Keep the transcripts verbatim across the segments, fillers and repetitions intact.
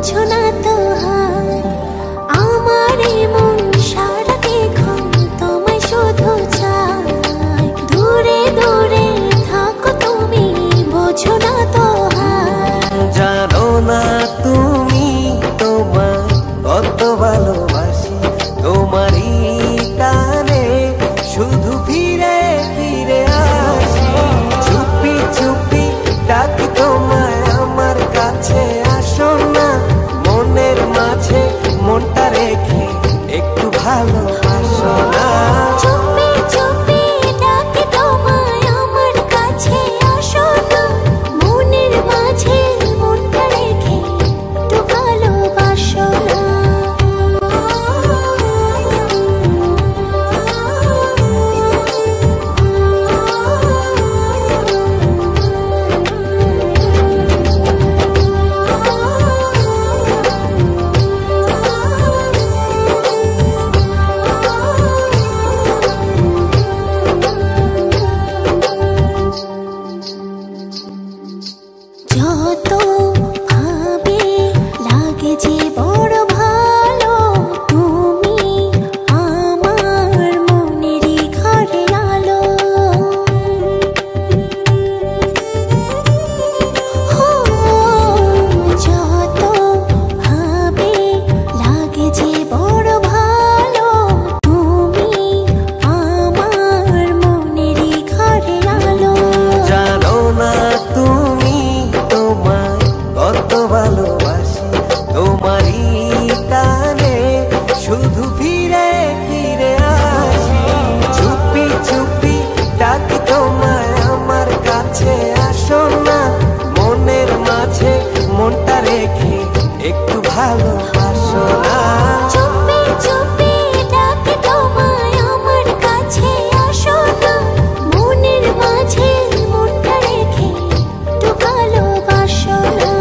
বোঝো না তো হায় আমার মন সারাক্ষণ তোমায় শুধু চায়। দূরে দূরে থাকো তুমি বোঝো না তো হায়। জানো না তুমি তোমার কত ভালোবাসি, তোমারই টানে শুধু ফিরে ফিরে আসি। চুপি চুপি ডাকি তোমায় আমার কাছে, আসো না মনের মাঝে মনটা রেখে একটু ভালোবাসো না। চুপি চুপি ডাকি তোমায় আমার কাছে, আসো না মনের মাঝে মনটা রেখে একটু ভালোবাসো না। যত ভাবে লাগে যে বড় ভালো, তুমি আমার মনেরই ঘরে আলো। হো যত ভাবে লাগে যে বড় ভালো, তুমি আমার মনেরই ঘরে আলো। জানো না তুমি তোমায় কত ভালোবাসি, তোমারই টানে শুধু ফিরে ফিরে আসি। চুপি চুপি ডাকি তোমায় আমার কাছে, আসো না মনের মাঝে মনটা রেখে একটু ভালোবাসো না। চুপি চুপি ডাকি তোমায় আমার কাছে, আসো না মনের মাঝে মনটা রেখে একটু ভালোবাসো না।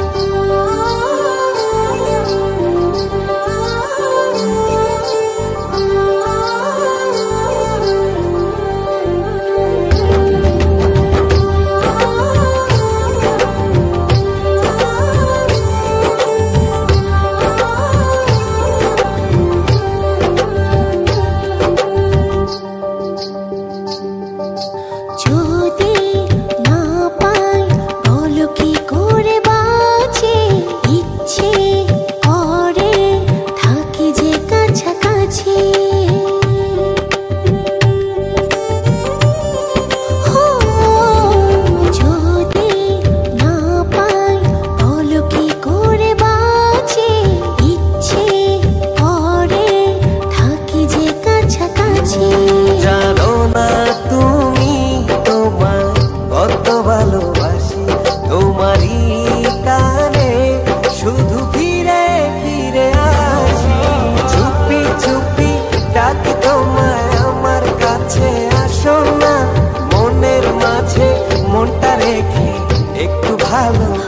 যদি না পাই বলো কি করে বাঁচি, ইচ্ছে করে থাকি যে কাছাকাছি। হো যদি না পাই বলো কি করে বাঁচি, ইচ্ছে করে থাকি যে কাছাকাছি। জানো না তুমি তোমায় কত ভালোবাসি, তোমারই টানে শুধু ফিরে ফিরে আসি। চুপি চুপি ডাকি তোমায় আমার কাছে, আসো না মনের মাঝে মনটা রেখে একটু ভালো